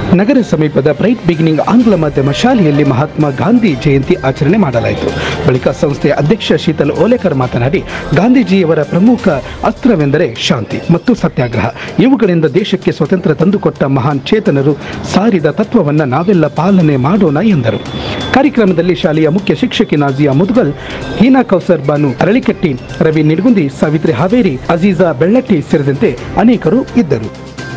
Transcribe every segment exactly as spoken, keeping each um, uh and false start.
ನಗರ ಸಮೀಪದ bright beginning ಆಂಗ್ಲ ಮಾಧ್ಯಮ ಶಾಲೆಯಲ್ಲಿ ಮಹಾತ್ಮ ಗಾಂಧಿ ಜಯಂತಿ ಆಚರಣೆ ಮಾಡಲಾಯಿತು. ಬಳಿಕ ಸಂಸ್ಥೆಯ ಅಧ್ಯಕ್ಷ ಶೀತಲ್ ಓಲೇಕರ್ ಮಾತನಾಡಿ, ಗಾಂಧೀಜಿಯವರ ಪ್ರಮುಖ ಅಸ್ತ್ರವೆಂದರೆ ಶಾಂತಿ ಮತ್ತು ಸತ್ಯಾಗ್ರಹ. ಇವುಗಳಿಂದ ದೇಶಕ್ಕೆ ಸ್ವತಂತ್ರ ತಂದುಕೊಟ್ಟ ಮಹಾನ್ ಚೇತನರು ಸಾರಿದ ತತ್ವವನ್ನು ನಾವೆಲ್ಲ ಪಾಲನೆ ಮಾಡೋಣ ಎಂದರು. ಕಾರ್ಯಕ್ರಮದಲ್ಲಿ ಶಾಲೆಯ ಮುಖ್ಯ ಶಿಕ್ಷಕಿ ನಾಜಿಯಾ ಮುದ್ಗಲ್, ಹೀನಾ ಕೌಸರ್ ಬಾನು ಅರಳಿಕಟ್ಟಿ, ರವಿ ನಿಡಗುಂದಿ, ಸಾವಿತ್ರಿ ಹಾವೇರಿ, ಅಜೀಜಾ ಬೆಳ್ಳಟ್ಟಿ ಸೇರಿದಂತೆ ಅನೇಕರು ಇದ್ದರು.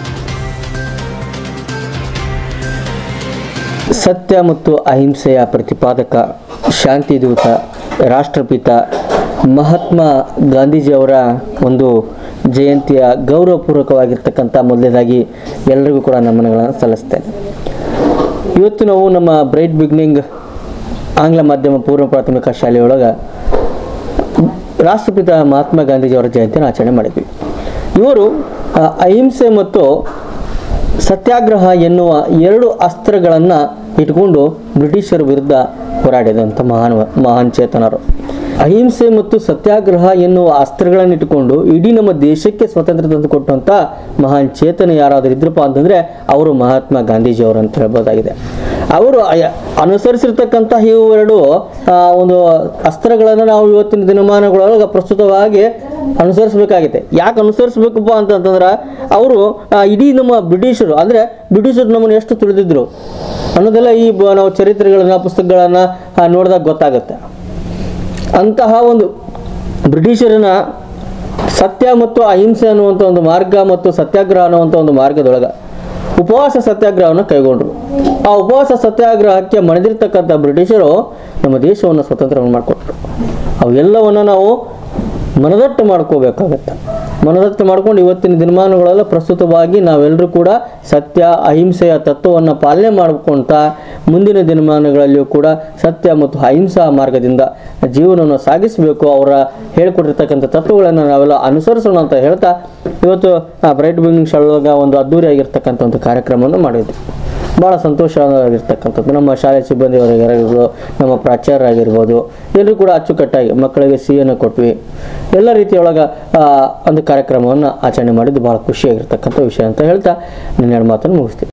ಸತ್ಯ ಮತ್ತು ಅಹಿಂಸೆಯ ಪ್ರತಿಪಾದಕ, ಶಾಂತಿದೂತ, ರಾಷ್ಟ್ರಪಿತ ಮಹಾತ್ಮ ಗಾಂಧೀಜಿಯವರ ಒಂದು ಜಯಂತಿಯ ಗೌರವಪೂರ್ವಕವಾಗಿರ್ತಕ್ಕಂಥ ಮೊದಲನೇದಾಗಿ ಎಲ್ಲರಿಗೂ ಕೂಡ ನಮನಗಳನ್ನು ಸಲ್ಲಿಸ್ತೇನೆ. ಇವತ್ತು ನಾವು ನಮ್ಮ ಬ್ರೈಟ್ ಬಿಗಿನಿಂಗ್ ಆಂಗ್ಲ ಮಾಧ್ಯಮ ಪೂರ್ವ ಪ್ರಾಥಮಿಕ ಶಾಲೆಯೊಳಗೆ ರಾಷ್ಟ್ರಪಿತ ಮಹಾತ್ಮ ಗಾಂಧೀಜಿಯವರ ಜಯಂತಿಯನ್ನು ಆಚರಣೆ ಮಾಡಿದ್ವಿ. ಇವರು ಅಹಿಂಸೆ ಮತ್ತು ಸತ್ಯಾಗ್ರಹ ಎನ್ನುವ ಎರಡು ಅಸ್ತ್ರಗಳನ್ನು ಇಟ್ಕೊಂಡು ಬ್ರಿಟಿಷರ ವಿರುದ್ಧ ಹೋರಾಡಿದಂಥ ಮಹಾನ್ ಮಹಾನ್ ಚೇತನರು. ಅಹಿಂಸೆ ಮತ್ತು ಸತ್ಯಾಗ್ರಹ ಎನ್ನುವ ಅಸ್ತ್ರಗಳನ್ನು ಇಟ್ಟುಕೊಂಡು ಇಡೀ ನಮ್ಮ ದೇಶಕ್ಕೆ ಸ್ವಾತಂತ್ರ್ಯ ತಂದು ಕೊಟ್ಟಂಥ ಮಹಾನ್ ಚೇತನ ಯಾರಾದರೂ ಇದ್ರಪ್ಪ ಅಂತಂದರೆ ಅವರು ಮಹಾತ್ಮ ಗಾಂಧೀಜಿಯವರು ಅಂತ ಹೇಳ್ಬೋದಾಗಿದೆ. ಅವರು ಅನುಸರಿಸಿರ್ತಕ್ಕಂಥ ಇವೆರಡು ಒಂದು ಅಸ್ತ್ರಗಳನ್ನು ನಾವು ಇವತ್ತಿನ ದಿನಮಾನಗಳೊಳಗೆ ಪ್ರಸ್ತುತವಾಗಿ ಅನುಸರಿಸಬೇಕಾಗಿದೆ. ಯಾಕೆ ಅನುಸರಿಸಬೇಕಪ್ಪ ಅಂತಂತಂದ್ರೆ ಅವರು ಇಡೀ ನಮ್ಮ ಬ್ರಿಟಿಷರು ಅಂದರೆ ಬ್ರಿಟಿಷರು ನಮ್ಮನ್ನು ಎಷ್ಟು ತಿಳಿದಿದ್ರು ಅನ್ನೋದೆಲ್ಲ ಈ ನಾವು ಚರಿತ್ರೆಗಳನ್ನ ಪುಸ್ತಕಗಳನ್ನು ನೋಡಿದಾಗ ಗೊತ್ತಾಗುತ್ತೆ. ಅಂತಹ ಒಂದು ಬ್ರಿಟಿಷರನ್ನ ಸತ್ಯ ಮತ್ತು ಅಹಿಂಸೆ ಅನ್ನುವಂಥ ಒಂದು ಮಾರ್ಗ ಮತ್ತು ಸತ್ಯಾಗ್ರಹ ಅನ್ನುವಂಥ ಒಂದು ಮಾರ್ಗದೊಳಗೆ ಉಪವಾಸ ಸತ್ಯಾಗ್ರಹವನ್ನು ಕೈಗೊಂಡರು. ಆ ಉಪವಾಸ ಸತ್ಯಾಗ್ರಹಕ್ಕೆ ಮಣಿದಿರ್ತಕ್ಕಂಥ ಬ್ರಿಟಿಷರು ನಮ್ಮ ದೇಶವನ್ನು ಸ್ವತಂತ್ರವನ್ನು ಮಾಡಿಕೊಟ್ರು. ಅವೆಲ್ಲವನ್ನು ನಾವು ಮನದಟ್ಟು ಮಾಡ್ಕೋಬೇಕಾಗತ್ತೆ. ಮನದಟ್ಟು ಮಾಡ್ಕೊಂಡು ಇವತ್ತಿನ ದಿನಮಾನಗಳೆಲ್ಲ ಪ್ರಸ್ತುತವಾಗಿ ನಾವೆಲ್ಲರೂ ಕೂಡ ಸತ್ಯ ಅಹಿಂಸೆಯ ತತ್ವವನ್ನು ಪಾಲನೆ ಮಾಡ್ಕೊಂತ ಮುಂದಿನ ದಿನಮಾನಗಳಲ್ಲಿಯೂ ಕೂಡ ಸತ್ಯ ಮತ್ತು ಅಹಿಂಸಾ ಮಾರ್ಗದಿಂದ ಜೀವನವನ್ನು ಸಾಗಿಸಬೇಕು. ಅವರ ಹೇಳಿಕೊಟ್ಟಿರ್ತಕ್ಕಂಥ ತತ್ವಗಳನ್ನು ನಾವೆಲ್ಲ ಅನುಸರಿಸೋಣ ಅಂತ ಹೇಳ್ತಾ ಇವತ್ತು ಬ್ರೈಟ್ ಬಿಗಿನಿಂಗ್ ಶಾಲೆಗೆ ಒಂದು ಅದ್ದೂರಿಯಾಗಿರ್ತಕ್ಕಂಥ ಒಂದು ಕಾರ್ಯಕ್ರಮವನ್ನು ಮಾಡಿದ್ವಿ. ಭಾಳ ಸಂತೋಷವಾಗಿರ್ತಕ್ಕಂಥದ್ದು. ನಮ್ಮ ಶಾಲೆ ಸಿಬ್ಬಂದಿಯವರಿಗಿರ್ಬೋದು, ನಮ್ಮ ಪ್ರಾಚಾರ್ಯರಾಗಿರ್ಬೋದು, ಎಲ್ಲರೂ ಕೂಡ ಅಚ್ಚುಕಟ್ಟಾಗಿ ಮಕ್ಕಳಿಗೆ ಸಿಹಿಯನ್ನು ಕೊಟ್ವಿ. ಎಲ್ಲ ರೀತಿಯೊಳಗೆ ಒಂದು ಕಾರ್ಯಕ್ರಮವನ್ನು ಆಚರಣೆ ಮಾಡಿದ್ದು ಭಾಳ ಖುಷಿಯಾಗಿರ್ತಕ್ಕಂಥ ವಿಷಯ ಅಂತ ಹೇಳ್ತಾ ನನ್ನ ಎರಡು ಮಾತನ್ನು ಮುಗಿಸ್ತೀನಿ.